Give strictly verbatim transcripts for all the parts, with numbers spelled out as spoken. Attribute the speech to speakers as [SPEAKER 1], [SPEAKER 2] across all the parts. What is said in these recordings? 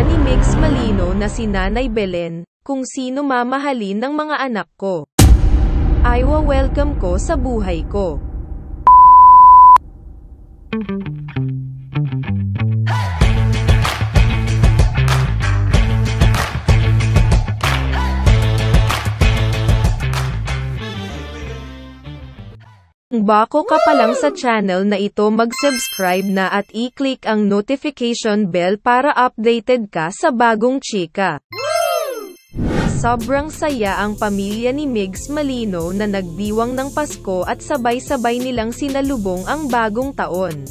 [SPEAKER 1] ina ni Migs Malino na si Nanay Belen, kung sino mamahalin ng mga anak ko. Aywa welcome ko sa buhay ko. Kung bago ka pa lang sa channel na ito, mag-subscribe na at i-click ang notification bell para updated ka sa bagong chika. Sobrang saya ang pamilya ni Migs Malino na nagdiwang ng Pasko at sabay-sabay nilang sinalubong ang bagong taon.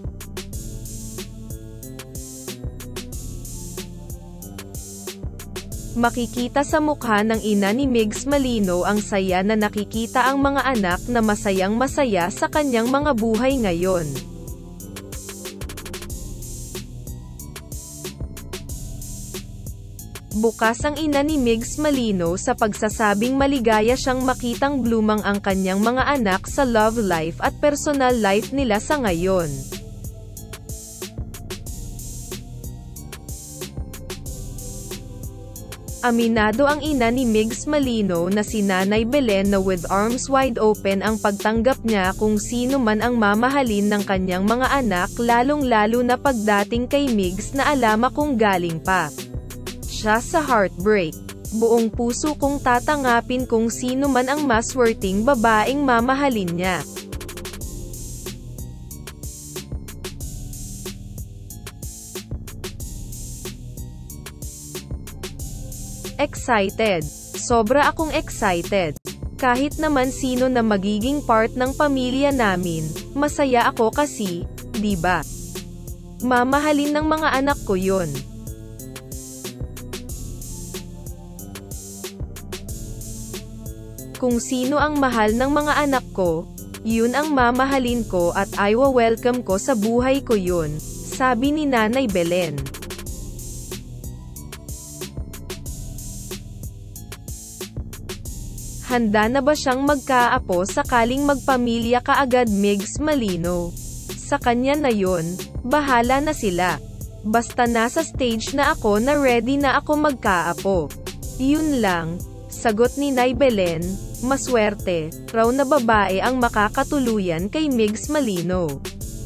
[SPEAKER 1] Makikita sa mukha ng ina ni Migs Malino ang saya na nakikita ang mga anak na masayang masaya sa kanyang mga buhay ngayon. Bukas ang ina ni Migs Malino sa pagsasabing maligaya siyang makitang blumang ang kanyang mga anak sa love life at personal life nila sa ngayon. Aminado ang ina ni Migs Malino na si Nanay Belen na with arms wide open ang pagtanggap niya kung sino man ang mamahalin ng kanyang mga anak, lalong-lalo na pagdating kay Migs na alam kung galing pa siya sa heartbreak. Buong puso kong tatangapin kung sino man ang mas worthing babaeng mamahalin niya. Excited. Sobra akong excited. Kahit naman sino na magiging part ng pamilya namin, masaya ako kasi, di ba? Mamahalin ng mga anak ko yun. Kung sino ang mahal ng mga anak ko, yun ang mamahalin ko at aywa welcome ko sa buhay ko yun, sabi ni Nanay Belen. Handa na ba siyang magkaapo sakaling magpamilya kaagad Migs Malino? Sa kanya na yun, bahala na sila. Basta nasa stage na ako na ready na ako magkaapo. Yun lang, sagot ni Nay Belen. Maswerte raw na babae ang makakatuluyan kay Migs Malino.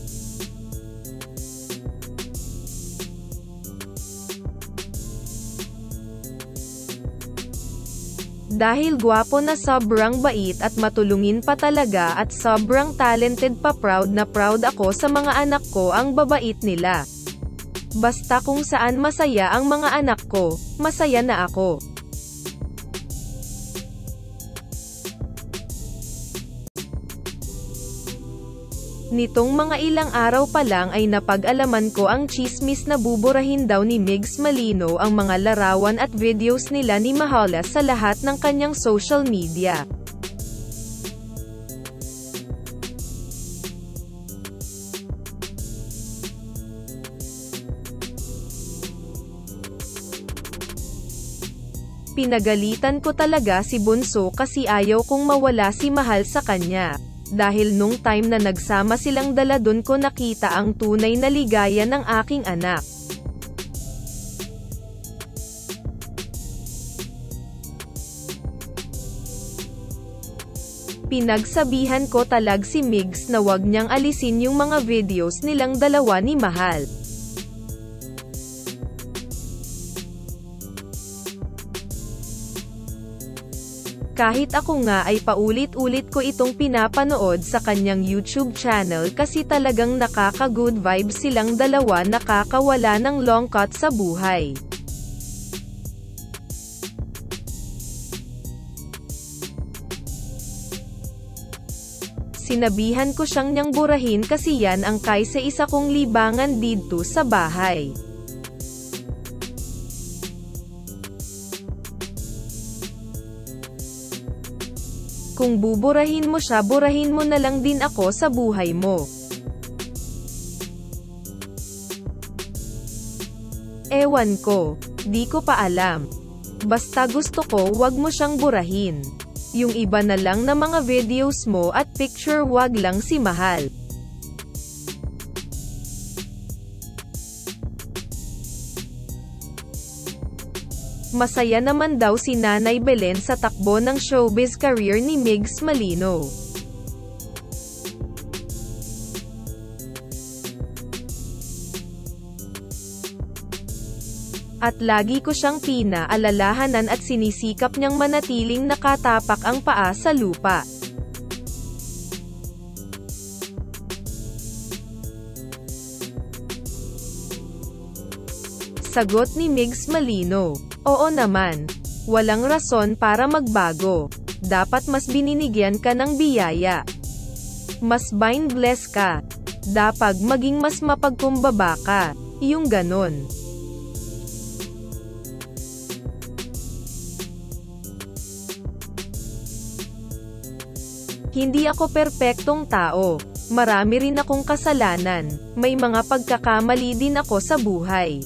[SPEAKER 1] Dahil gwapo na sobrang bait at matulungin pa talaga at sobrang talented pa, proud na proud ako sa mga anak ko, ang babait nila. Basta kung saan masaya ang mga anak ko, masaya na ako. Nitong mga ilang araw pa lang ay napag-alaman ko ang tsismis na buburahin daw ni Migs Malino ang mga larawan at videos nila ni Mahala sa lahat ng kanyang social media. Pinagalitan ko talaga si Bunso kasi ayaw kong mawala si Mahal sa kanya. Dahil nung time na nagsama silang dala, dun ko nakita ang tunay na ligaya ng aking anak. Pinagsabihan ko talag si Migs na wag niyang alisin yung mga videos nilang dalawa ni Mahal. Kahit ako nga ay paulit-ulit ko itong pinapanood sa kanyang YouTube channel kasi talagang nakaka-good vibes silang dalawa, nakakawala ng long cut sa buhay. Sinabihan ko siyang niyang burahin kasi yan ang kaysa isa kong libangan dito sa bahay. Kung buburahin mo siya, burahin mo na lang din ako sa buhay mo. Ewan ko, di ko pa alam. Basta gusto ko wag mo siyang burahin. Yung iba na lang na mga videos mo at picture, wag lang si Mahal. Masaya naman daw si Nanay Belen sa takbo ng showbiz career ni Migs Malino. At lagi ko siyang pinaalalahanan at sinisikap niyang manatiling nakatapak ang paa sa lupa. Sagot ni Migs Malino, "Oo naman. Walang rason para magbago. Dapat mas bininigyan ka ng biyaya. Mas bind-bless ka. Dapat maging mas mapagkumbaba ka." Yung ganon. Hindi ako perpektong tao. Marami rin akong kasalanan. May mga pagkakamali din ako sa buhay.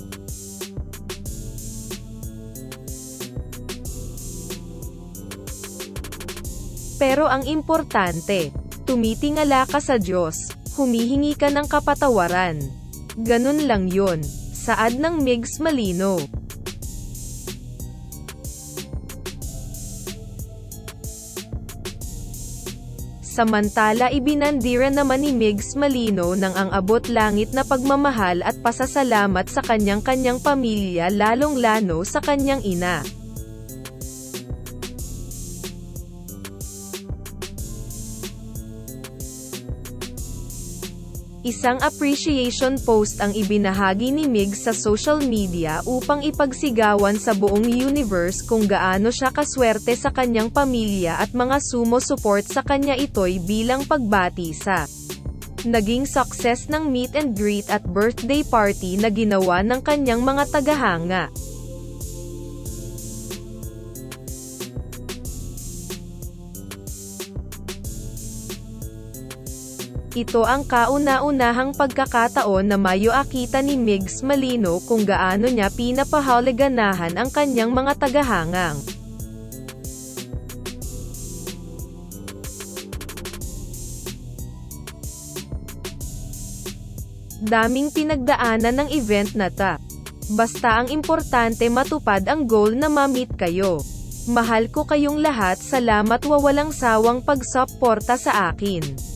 [SPEAKER 1] Pero ang importante, tumitingala ka sa Diyos, humihingi ka ng kapatawaran. Ganun lang yun. Saad ng Migs Malino. Samantala ibinandira naman ni Migs Malino ng ang abot-langit na pagmamahal at pasasalamat sa kanyang-kanyang pamilya, lalong-lalo sa kanyang ina. Isang appreciation post ang ibinahagi ni Migs sa social media upang ipagsigawan sa buong universe kung gaano siya kaswerte sa kanyang pamilya at mga sumo-support sa kanya, ito'y bilang pagbati sa naging success ng meet and greet at birthday party na ginawa ng kanyang mga tagahanga. Ito ang kauna-unahang pagkakataon na mayoakita ni Migs Malino kung gaano niya pinapahalagahan ang kanyang mga tagahangang. Daming pinagdaanan ng event na ta. Basta ang importante matupad ang goal na ma-meet kayo. Mahal ko kayong lahat, salamat wa walang sawang pagsuporta sa akin.